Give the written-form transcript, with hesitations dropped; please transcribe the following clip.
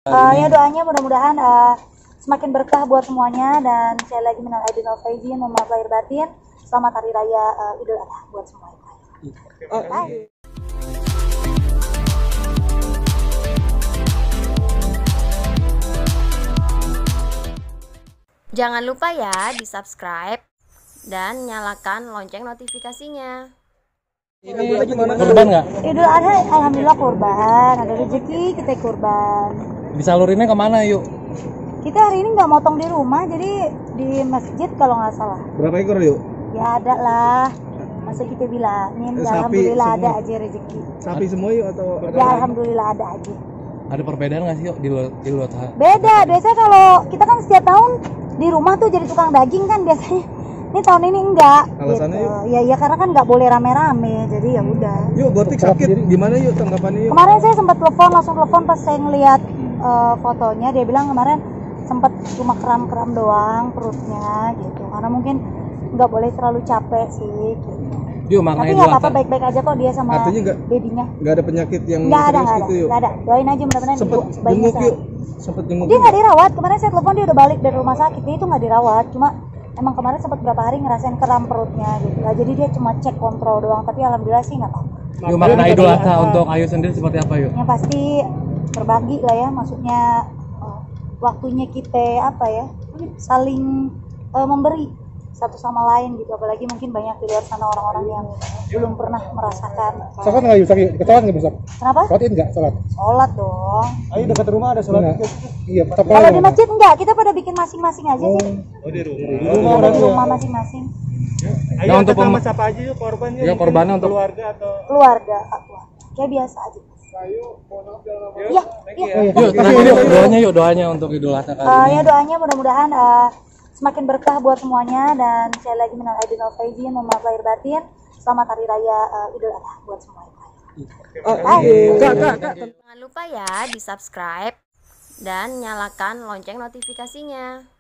Ya doanya mudah-mudahan semakin berkah buat semuanya, dan sekali lagi minal aidin wal faizin, mohon maaf lahir batin. Selamat hari raya Idul Adha buat semuanya. Jangan lupa ya di subscribe dan nyalakan lonceng notifikasinya. Ini kurban nggak? Idul Adha alhamdulillah kurban, ada rezeki kita kurban. Disalurinnya kemana yuk? Kita hari ini nggak motong di rumah, jadi di masjid kalau nggak salah. Berapa ekor yuk? Ya ada lah, masa kita bilangin, ya, alhamdulillah semua. Ada aja rezeki. Sapi semua yuk atau? Ya alhamdulillah ada aja. Ada perbedaan nggak sih yuk di Idul Adha? Beda, biasanya kalau kita kan setiap tahun di rumah tuh jadi tukang daging kan biasanya. Ini tahun ini enggak. Alasannya gitu. Ya karena kan nggak boleh rame-rame, jadi ya udah. Yuk Gotik sakit gimana yuk tanggapannya yuk? Kemarin saya sempat langsung telepon pas saya ngeliat fotonya, dia bilang kemarin sempat cuma kram-kram doang perutnya gitu, karena mungkin nggak boleh terlalu capek sih gitu. Yuk, Tapi nggak apa-apa, baik-baik aja kok dia sama babynya. Nggak ada penyakit yang nggak serius gitu yuk? Nggak ada, doain aja mudah-mudahan Sempet jenguk yuk? Sempet jenguk? Dia nggak dirawat, kemarin saya telepon dia udah balik dari rumah sakit, dia itu nggak dirawat, cuma emang kemarin sempat berapa hari ngerasain kram perutnya gitu. Nah, jadi dia cuma cek kontrol doang, tapi alhamdulillah sih nggak apa-apa. Yuk, makna Idul Adha untuk Ayu sendiri seperti apa yuk? Yang pasti berbagi lah ya, maksudnya waktunya kita apa ya, saling memberi satu sama lain gitu, apalagi mungkin banyak di luar sana orang-orang yang belum pernah merasakan. Sholat nggak yuk? Ketahuan nggak besok? Kenapa? Sholatin nggak? Sholat? Sholat dong. Ayo dekat rumah ada sholat? Iya. Kalau di masjid enggak, kita pada bikin masing-masing aja sih. Oh di rumah. Di rumah masing-masing. Ayo untuk siapa aja yuk korban yuk? Ya korbannya untuk keluarga atau? Keluarga. Kayak biasa aja. Iya. Yuk, doanya untuk Idul Adha kali ini. Ya doanya mudah-mudahan semakin berkah buat semuanya, dan sekali lagi minal aidin wal faizin, mohon maaf lahir batin. Selamat hari raya Idul Adha buat semuanya. Jangan lupa ya di subscribe dan nyalakan lonceng notifikasinya.